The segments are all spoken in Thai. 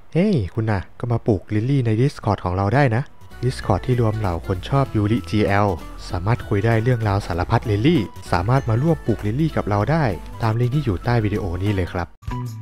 เฮ้ยคุณน่ะก็มาปลูกลิลลี่ใน Discord ของเราได้นะ Discord ที่รวมเหล่าคนชอบยูริ GL สามารถคุยได้เรื่องราวสารพัดลิลลี่สามารถมาร่วมปลูกลิลลี่กับเราได้ตามลิงก์ที่อยู่ใต้วิดีโอนี้เลยครับ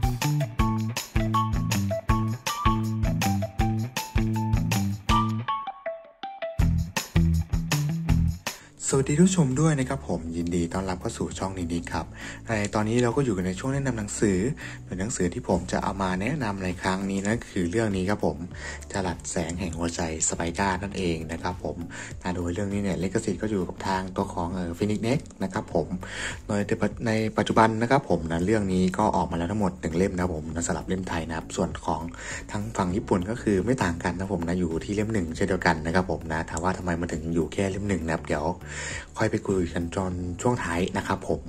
สวัสดีทุกชมด้วยนะครับผมยินดีต้อนรับเข้าสู่ช่องนี้ครับในตอนนี้เราก็อยู่กันในช่วงแนะนำหนังสือเป็นหนังสือที่ผมจะเอามาแนะนำในครั้งนี้นั่นคือเรื่องนี้ครับผมจรัสแสงแห่งหัวใจสไปด้านั่นเองนะครับผมโดยเรื่องนี้เนี่ยลิขสิทธิ์ก็อยู่กับทางตัวของฟินิกเน็กนะครับผมโดยในปัจจุบันนะครับผมเรื่องนี้ก็ออกมาแล้วทั้งหมด1เล่มนะผมสำหรับเล่มไทยนะครับส่วนของทั้งฝั่งญี่ปุ่นก็คือไม่ต่างกันนะผมอยู่ที่เล่ม1เช่นเดียวกันนะครับผมถามว่าทำไมมันถึงอยู่แค่เล่ม1นะครับเดี๋ยวค่อยไปคุยกันจนช่วงท้ายนะครับผม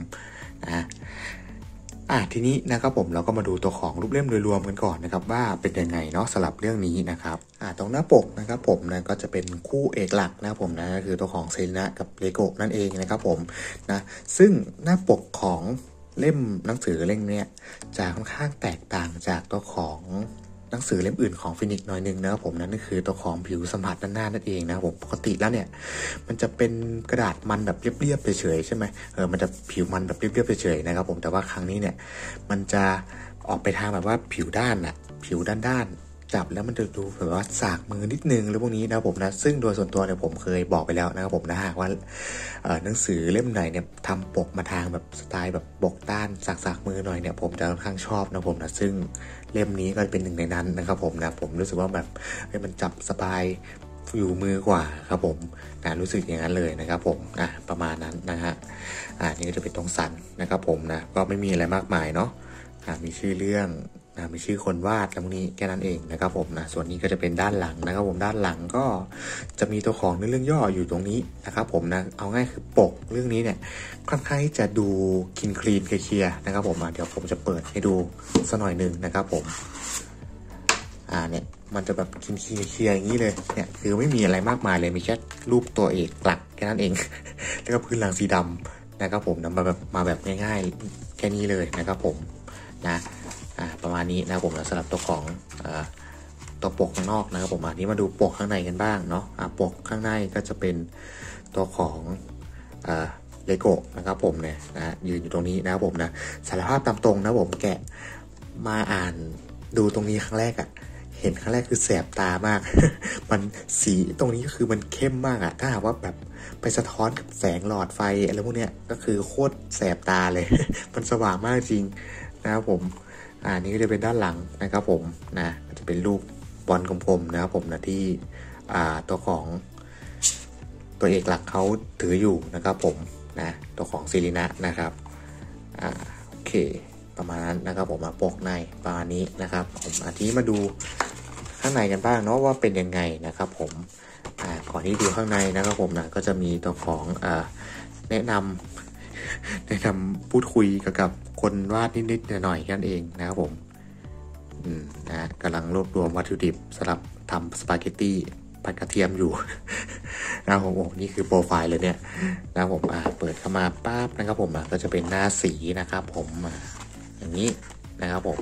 ทีนี้นะครับผมเราก็มาดูตัวของรูปเล่มโดยรวมกันก่อนนะครับว่าเป็นยังไงเนาะสำหรับเรื่องนี้นะครับตรงหน้าปกนะครับผมก็จะเป็นคู่เอกหลักนะผมก็คือตัวของเซรินะกับเลโกะนั่นเองนะครับผมซึ่งหน้าปกของเล่มหนังสือเล่มนี้จะค่อนข้างแตกต่างจากตัวของหนังสือเล่มอื่นของฟินิกซ์หน่อยนึงนะครับผมนั่นก็คือตัวของผิวสัมผัสด้านหน้านั่นเองนะครับผมปกติแล้วเนี่ยมันจะเป็นกระดาษมันแบบเรียบๆเฉยๆใช่ไหมมันจะผิวมันแบบเรียบๆเฉยๆนะครับผมแต่ว่าครั้งนี้เนี่ยมันจะออกไปทางแบบว่าผิวด้านจับแล้วมันจะดูแบบว่าสากมือนิดนึงหรือพวกนี้นะผมซึ่งโดยส่วนตัวเนี่ยผมเคยบอกไปแล้วนะครับผมหากว่าหนังสือเล่มไหนเนี่ยทำปกมาทางแบบสไตล์แบบปกด้านสากมือหน่อยเนี่ยผมจะค่อนข้างชอบนะผมซึ่งเล่มนี้ก็เป็นหนึ่งในนั้นนะครับผมผมรู้สึกว่าแบบมันจับสบายอยู่มือกว่าครับผมรู้สึกอย่างนั้นเลยนะครับผมประมาณนั้นนะฮะนี่ก็จะเป็นตรงสันนะครับผมก็ไม่มีอะไรมากมายเนาะมีชื่อเรื่องมีชื่อคนวาดแล้วพวกนี้แค่นั้นเองนะครับผมส่วนนี้ก็จะเป็นด้านหลังนะครับผมด้านหลังก็จะมีตัวของเรื่องย่ออยู่ตรงนี้นะครับผมเอาง่ายคือปกเรื่องนี้เนี่ยค่อนข้างจะดูคลีนเคลียร์นะครับผมเดี๋ยวผมจะเปิดให้ดูสักหน่อยนึงนะครับผมเนี่ยมันจะแบบคลีนเคลียร์อย่างนี้เลยเนี่ยคือไม่มีอะไรมากมายเลยมีแค่รูปตัวเอกหลักแค่นั้นเองแล้วก็พื้นหลังสีดำนะครับผมมาแบบง่ายๆแค่นี้เลยนะครับผมประมาณนี้นะครับผมสำหรับตัวของตัวปกข้างนอกนะครับผมนี้มาดูปกข้างในกันบ้างเนาะปกข้างในก็จะเป็นตัวของเลโก้นะครับผมเนี่ยยืนอยู่ตรงนี้นะครับผมสารภาพตามตรงนะผมแกะมาอ่านดูตรงนี้ครั้งแรกเห็นครั้งแรกคือแสบตามาก มันสีตรงนี้ก็คือมันเข้มมากถ้าหากว่าแบบไปสะท้อนกับแสงหลอดไฟอะไรพวกเนี้ยก็คือโคตรแสบตาเลย มันสว่างมากจริงนะครับผมนี่ก็จะเป็นด้านหลังนะครับผมก็จะเป็นรูปบอลกลมๆนะครับผมที่ตัวของตัวเอกหลักเขาถืออยู่นะครับผมตัวของเซรินะนะครับโอเคประมาณนั้นนะครับผมปกในประมาณนี้นะครับผมทีนี้มาดูข้างในกันบ้างเนาะว่าเป็นยังไงนะครับผมก่อนที่ดูข้างในนะครับผมก็จะมีตัวของแนะนำพูดคุยกับคนวาดนิดๆหน่อยๆกันเองนะครับผมกำลังรวบรวมวัตถุดิบสำหรับทำสปาเกตตี้ผัดกระเทียมอยู่ นะครับผมนี่คือโปรไฟล์เลยเนี่ยนะครับผมเปิดเข้ามาปั๊บนะครับผมก็จะเป็นหน้าสีนะครับผมอย่างนี้นะครับผม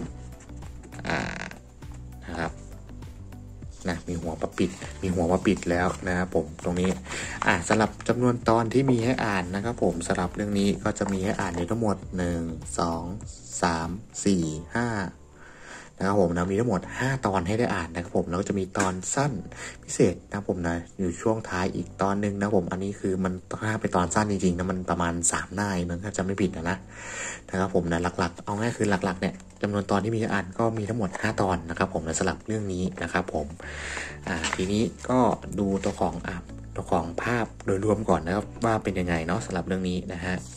นะครับมีหัวมาปิดแล้วนะครับผมตรงนี้สำหรับจำนวนตอนที่มีให้อ่านนะครับผมสำหรับเรื่องนี้ก็จะมีให้อ่านอยู่ทั้งหมด1 2 3 4 5นะครับผมมีทั้งหมด5ตอนให้ได้อ่านนะครับผมแล้วก็จะมีตอนสั้นพิเศษนะครับผมอยู่ช่วงท้ายอีกตอนนึงนะผมอันนี้คือมันถ้าเป็นตอนสั้นจริงๆมันประมาณ3หน้ามันก็จะไม่ผิดนะครับผมหลักๆเอาง่ายคือหลักๆเนี่ยจำนวนตอนที่มีให้อ่านก็มีทั้งหมด5ตอนนะครับผมสำหรับเรื่องนี้นะครับผมทีนี้ก็ดูตัวของภาพโดยรวมก่อนนะครับว่าเป็นยังไงเนาะสำหรับเรื่องนี้นะฮะ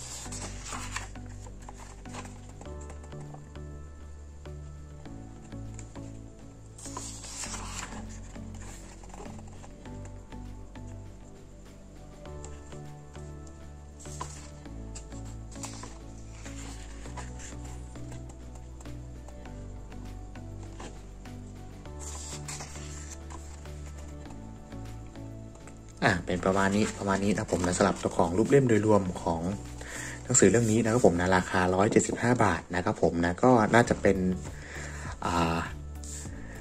เป็นประมาณนี้นะผมสำหรับตัวของรูปเล่มโดยรวมของหนังสือเรื่องนี้นะครับผมราคา175 บาทนะครับผมก็น่าจะเป็น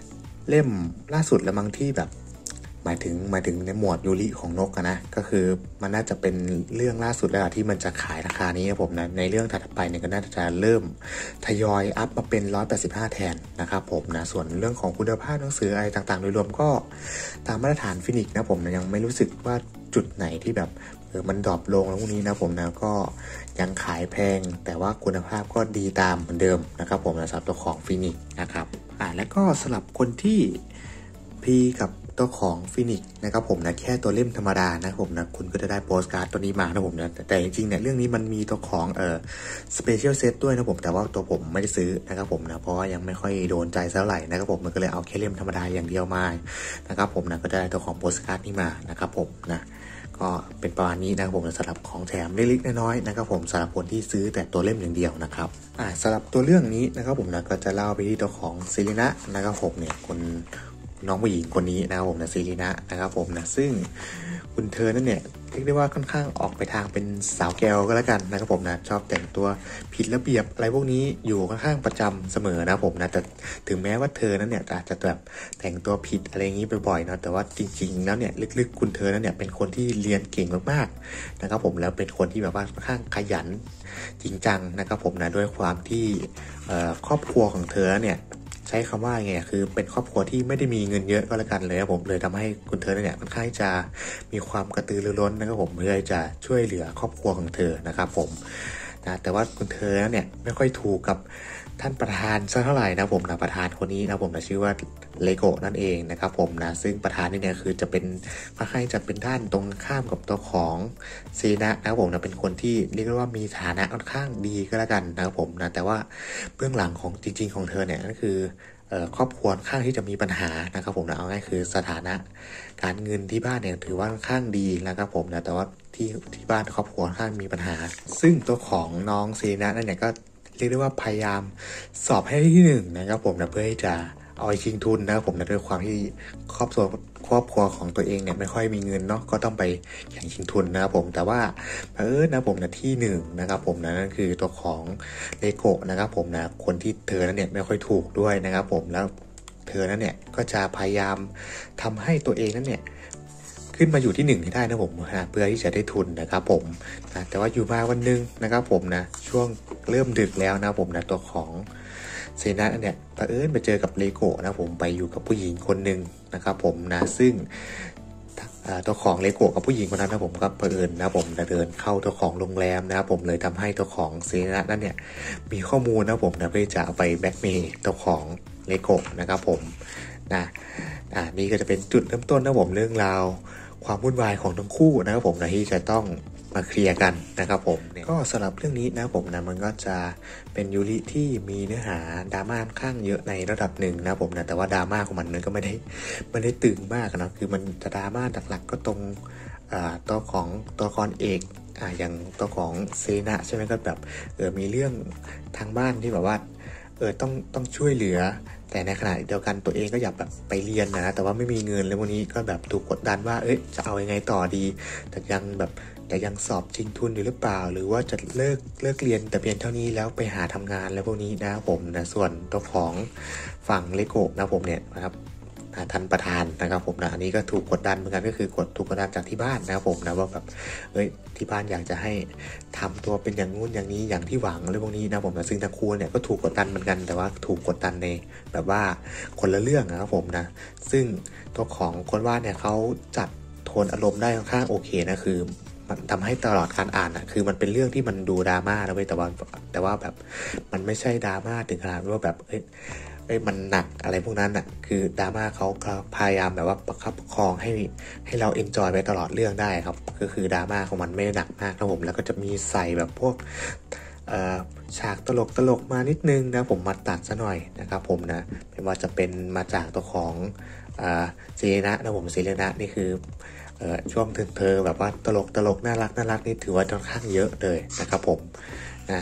เล่มล่าสุดแล้วมั้งที่แบบหมายถึงในหมวดยูริของนกนะก็คือมันน่าจะเป็นเรื่องล่าสุดแล้วที่มันจะขายราคานี้ครับผมนะในเรื่องถัดไปเนี่ยก็น่าจะเริ่มทยอยอัพมาเป็น185แทนนะครับผมนะส่วนเรื่องของคุณภาพหนังสืออะไรต่างๆโดยรวมก็ตามมาตรฐานฟินิกนะผมนะยังไม่รู้สึกว่าจุดไหนที่แบบมันดรอปลงแล้วพวกนี้นะผมนะก็ยังขายแพงแต่ว่าคุณภาพก็ดีตามเหมือนเดิมนะครับผมนะสำหรับตัวของฟินิกนะครับแล้วก็สำหรับคนที่พีกับตัวของฟินิกนะครับผมนะแค่ตัวเล่มธรรมดานะผมนะคุณก็จะได้โปสการ์ดตัวนี้มานะผมนะแต่จริงๆเนี่ยเรื่องนี้มันมีตัวของสเปเชียลเซตด้วยนะผมแต่ว่าตัวผมไม่ได้ซื้อนะครับผมนะเพราะว่ายังไม่ค่อยโดนใจเท่าไหร่นะครับผมมันก็เลยเอาแค่เล่มธรรมดาอย่างเดียวมานะครับผมนะก็ได้ตัวของโปสการ์ดนี้มานะครับผมนะก็เป็นประมาณนี้นะครับผมสำหรับของแถมเล็กๆน้อยๆนะครับผมสำหรับคนที่ซื้อแต่ตัวเล่มอย่างเดียวนะครับสำหรับตัวเรื่องนี้นะครับผมนะก็จะเล่าไปที่ตัวของซิลินะนะครับผมเนี่ยคนน้องผู้หญิงคนนี้นะครับผมนะซิลินะนะครับผมนะซึ่งคุณเธอนั่นเนี่ยเรียกได้ว่าค่อนข้างออกไปทางเป็นสาวแก้วก็แล้วกันนะครับผมนะชอบแต่งตัวผิดระเบียบอะไรพวกนี้อยู่ค่อนข้างประจำเสมอนะผมนะแต่ถึงแม้ว่าเธอนั้นเนี่ยอาจจะแบบแต่งตัวผิดอะไรอย่างนี้บ่อยๆนะแต่ว่าจริงๆแล้วเนี่ยลึกๆคุณเธอนั้นเนี่ยเป็นคนที่เรียนเก่งมากๆนะครับผมแล้วเป็นคนที่แบบว่าค่อนข้างขยันจริงจังนะครับผมนะด้วยความที่ครอบครัวของเธอเนี่ยใช้คำว่าไงคือเป็นครอบครัวที่ไม่ได้มีเงินเยอะก็แล้วกันเลยครับผมเลยทำให้คุณเธอเนี่ยค่อนข้างจะมีความกระตือรือร้นนะครับผมเพื่อจะช่วยเหลือครอบครัวของเธอนะครับผมนะแต่ว่าคุณเธอเนี่ยไม่ค่อยถูกกับท่านประธานสักเท่าไหร่นะผมนะประธานคนนี้นะผมนะชื่อว่าเลโกนั่นเองนะครับผมนะซึ่งประธานนี่เนี่ยคือจะเป็นค่อนข้างจะเป็นด้านตรงข้ามกับตัวของซีนะครับผมนะเป็นคนที่เรียกว่ามีฐานะค่อนข้างดีก็แล้วกันนะครับผมนะแต่ว่าเบื้องหลังของจริงๆของเธอเนี่ยก็คือครอบครัวค่อนข้างที่จะมีปัญหานะครับผมนะเอาง่ายคือสถานะการเงินที่บ้านเนี่ยถือว่าค่อนข้างดีนะครับผมนะแต่ว่าที่บ้านครอบครัวค่อนข้างมีปัญหาซึ่งตัวของน้องซีนะนั่นเนี่ยก็เรียกได้ว่าพยายามสอบให้ได้ที่1นะครับผมนะเพื่อที่จะเอาไปชิงทุนนะครับผมนะด้วยความที่ครอบครัวของตัวเองเนี่ยไม่ค่อยมีเงินเนาะก็ต้องไปแข่งชิงทุนนะครับผมแต่ว่านะผมนะที่1นะครับผมนะนั่นคือตัวของเลโกะนะครับผมนะคนที่เธอนั้นเนี่ยไม่ค่อยถูกด้วยนะครับผมแล้วเธอนั้นเนี่ยก็จะพยายามทำให้ตัวเองนั้นเนี่ยขึ้นมาอยู่ที่1ให้ได้นะผมนะเพื่อที่จะได้ทุนนะครับผมนะแต่ว่าอยู่มาวันนึงนะครับผมนะช่วงเริ่มดึกแล้วนะผมนะตัวของเซนะเนี่ยไปเจอกับเลโกะนะผมไปอยู่กับผู้หญิงคนหนึ่งนะครับผมนะซึ่งตัวของเลโกะกับผู้หญิงคนนั้นนะผมก็นะผมเดินเข้าตัวของโรงแรมนะครับผมเลยทำให้ตัวของเซนะนั่นเนี่ยมีข้อมูลนะผมนะเพื่อจะเอาไปแบล็กเมย์ตัวของเลโกะนะครับผมนะนี่ก็จะเป็นจุดเริ่มต้นนะผมเรื่องราวความวุ่นวายของทั้งคู่นะครับผมนะที่จะต้องมาเคลียร์กันนะครับผมก็สำหรับเรื่องนี้นะผมนะมันก็จะเป็นยูริที่มีเนื้อหาดราม่าค่อนข้างเยอะในระดับหนึ่งนะผมนะแต่ว่าดราม่าของมันก็ไม่ได้ตึงมากนะคือมันจะดราม่าหลักๆก็ตรงตัวของตัวละครเอกอย่างตัวของเซนะใช่ไหมก็แบบมีเรื่องทางบ้านที่แบบว่าต้องช่วยเหลือแต่ในขณะเดียวกันตัวเองก็อยากแบบไปเรียนนะแต่ว่าไม่มีเงินแล้ววันนี้ก็แบบถูกกดดันว่าจะเอายังไงต่อดีแต่ยังสอบชิงทุนอยู่หรือเปล่าหรือว่าจะเลิกเรียนแต่เพียงเท่านี้แล้วไปหาทำงานแล้วพวกนี้นะผมนะส่วนตัวของฝั่งเลโกะนะผมเนี่ยนะครับท่านประธานนะครับผมนะอันนี้ก็ถูกกดดันเหมือนกันก็คือถูกกดดันจากที่บ้านนะครับผมนะว่าแบบที่บ้านอยากจะให้ทำตัวเป็นอย่างงู้นอย่างนี้อย่างที่หวังอะไรพวกนี้นะผมนะซึ่งทั้งคู่เนี่ยก็ถูกกดดันเหมือนกันแต่ว่าถูกกดดันในแบบว่าคนละเรื่องนะครับผมนะซึ่งตัวของคนวาดเนี่ยเขาจัดโทนอารมณ์ได้ค่อนข้างโอเคนะคือมันทำให้ตลอดการอ่านคือมันเป็นเรื่องที่มันดูดราม่านะเว้ยแต่ว่าแบบมันไม่ใช่ดราม่าถึงขนาดว่าแบบมันหนักอะไรพวกนั้นคือดราม่าเขาพยายามแบบว่าประคับประคองให้เราเอนจอยไปตลอดเรื่องได้ครับก็คือดราม่าของมันไม่หนักมากนะผมแล้วก็จะมีใส่แบบพวกฉากตลกมานิดนึงนะผมมาตัดซะหน่อยนะครับผมนะไม่ว่าจะเป็นมาจากตัวของเซเลนะผมเซเลนะนี่คือช่วงเธอแบบว่าตลกน่ารักนี่ถือว่าค่อนข้างเยอะเลยนะครับผมนะ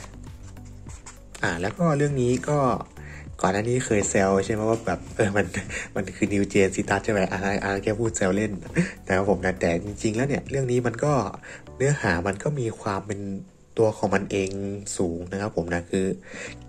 แล้วก็เรื่องนี้ก็ก่อนหน้านี้เคยแซวใช่ไหมว่าแบบมันคือนิวเจนซิตัสใช่ไหมแค่พูดแซวเล่นนะครับผมนะแต่จริงๆแล้วเนี่ยเรื่องนี้มันก็เนื้อหามันก็มีความเป็นตัวของมันเองสูงนะครับผมนะคือ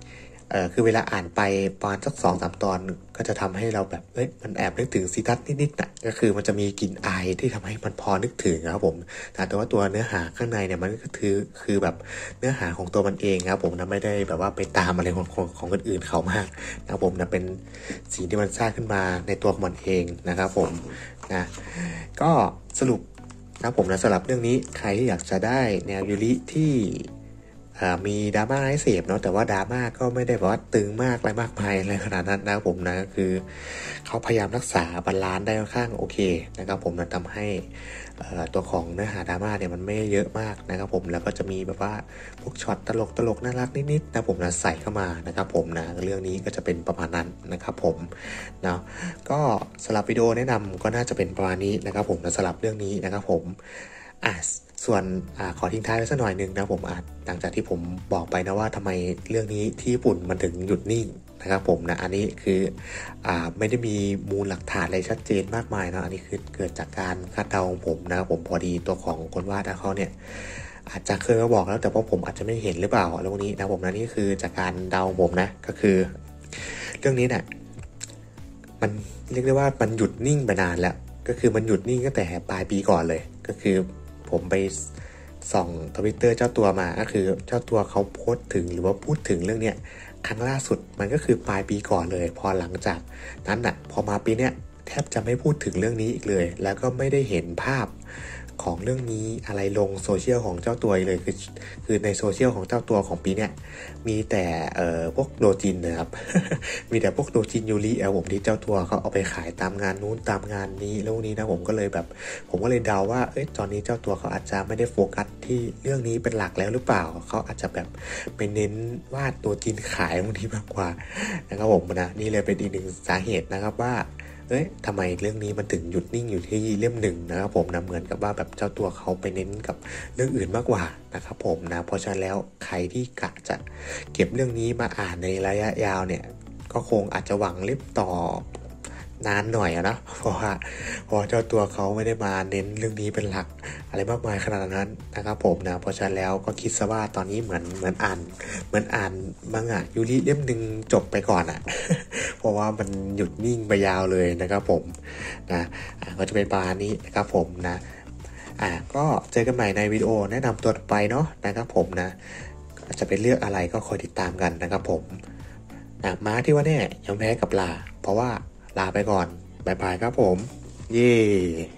คือเวลาอ่านไปประมาณสัก2-3 ตอนก็จะทำให้เราแบบมันแอบนึกถึงซีทัศน์นิดๆนะก็คือมันจะมีกลิ่นอายที่ทำให้มันพอนึกถึงครับผมแต่ว่าตัวเนื้อหาข้างในเนี่ยมันก็คือแบบเนื้อหาของตัวมันเองครับผมนะไม่ได้แบบว่าไปตามอะไรของคนอื่นเขามากนะครับผมนะเป็นสิ่งที่มันสร้างขึ้นมาในตัวของมันเองนะครับผมนะก็สรุปนะผมนะสำหรับเรื่องนี้ใครที่อยากจะได้แนวยูริที่มีดราม่าให้เสพเนาะแต่ว่าดราม่าก็ไม่ได้แบบว่าตึงมากอะไรมากมายอะไรขนาดนั้นนะครับผมนะก็คือเขาพยายามรักษาบาลานซ์ได้ค่อนข้างโอเคนะครับผมนะทำให้ตัวของเนื้อหาดราม่าเนี่ยมันไม่เยอะมากนะครับผมแล้วก็จะมีแบบว่าพวกช็อตตลกน่ารักนิดๆนะผมนะใส่เข้ามานะครับผมนะเรื่องนี้ก็จะเป็นประมาณนั้นนะครับผมเนาะก็สำหรับวิดีโอแนะนำก็น่าจะเป็นประมาณนี้นะครับผมนะสำหรับเรื่องนี้นะครับผมส่วนขอทิ้งท้ายไว้สักหน่อยนึงนะผมหลังจากที่ผมบอกไปนะว่าทำไมเรื่องนี้ที่ญี่ปุ่นมันถึงหยุดนิ่งนะครับผมนะอันนี้คือไม่ได้มีมูลหลักฐานอะไรชัดเจนมากมายนะอันนี้คือเกิดจากการคาดเดาของผมนะครับผมพอดีตัวของคนวาดเขาเนี่ยอาจจะเคยมาบอกแล้วแต่ว่าผมอาจจะไม่เห็นหรือเปล่าเรื่องนี้นะผมนะนี่คือจากการเดาผมนะก็คือเรื่องนี้เนี่ยมันเรียกได้ว่ามันหยุดนิ่งไปนานแล้วก็คือมันหยุดนิ่งตั้งแต่ปลายปีก่อนเลยก็คือผมไปส่อง Twitter เจ้าตัวมาก็คือเจ้าตัวเขาโพสต์ถึงหรือว่าพูดถึงเรื่องเนี้ยครั้งล่าสุดมันก็คือปลายปีก่อนเลยพอหลังจากนั้นน่ะพอมาปีเนี้ยแทบจะไม่พูดถึงเรื่องนี้อีกเลยแล้วก็ไม่ได้เห็นภาพของเรื่องนี้อะไรลงโซเชียลของเจ้าตัวเลยคือในโซเชียลของเจ้าตัวของปีเนี้ยมีแต่พวกโดจินนะครับ มีแต่พวกโดจินยูริผมที่เจ้าตัวเขาเอาไปขายตามงานนู้นตามงานนี้แล้วนี้นะผมก็เลยเดาว่าตอนนี้เจ้าตัวเขาอาจจะไม่ได้โฟกัสที่เรื่องนี้เป็นหลักแล้วหรือเปล่าเขาอาจจะแบบไปเน้นวาดตัวจินขายบางทีมากกว่านะครับผมนะนี่เลยเป็นอีกหนึ่งสาเหตุนะครับว่าทำไมเรื่องนี้มันถึงหยุดนิ่งอยู่ที่เล่มหนึ่งนะครับผมนะเหมือนกับว่าแบบเจ้าตัวเขาไปเน้นกับเรื่องอื่นมากกว่านะครับผมนะเพราะฉะนั้นแล้วใครที่กะจะเก็บเรื่องนี้มาอ่านในระยะยาวเนี่ยก็คงอาจจะหวังเล่มต่อนานหน่อยนะเพราะเจ้าตัวเขาไม่ได้มาเน้นเรื่องนี้เป็นหลักอะไรมากมายขนาดนั้นนะครับผมนะเพราะฉะนั้นแล้วก็คิดซะว่าตอนนี้เหมือนอ่านมังงะยูริเล่มนึงจบไปก่อนเพราะว่ามันหยุดนิ่งไปยาวเลยนะครับผมนะก็จะเป็นประมาณนี้นะครับผมนะก็เจอกันใหม่ในวิดีโอแนะนำตัวต่อไปเนาะนะครับผมนะจะเป็นเรื่องอะไรก็คอยติดตามกันนะครับผมม้าที่ว่าแน่ยอมแพ้กับลาเพราะว่าลาไปก่อนบายบายครับผมเย้